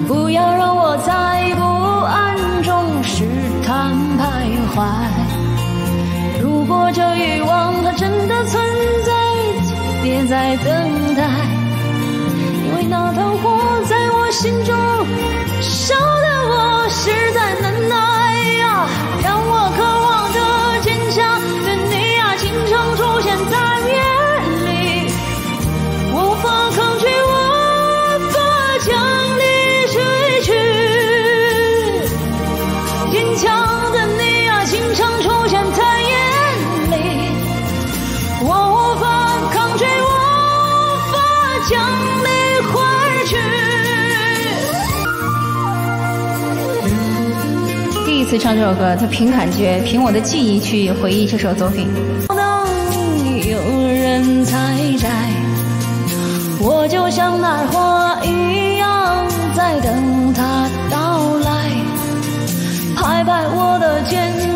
不要让我在不安中试探徘徊。如果这欲望它真的存在，别再等待，因为那团火在我心中烧得我实在难耐呀，让我渴望的坚强的你呀，经常出现在夜里，无法抗拒，无法将你追去。坚强的你呀，经常出现在夜里，我无法抗拒，无法将你挥去。 第一次唱这首歌，他凭感觉，凭我的记忆去回忆这首作品。 当有人采摘，我就像那花一样在等它到来，拍拍我的肩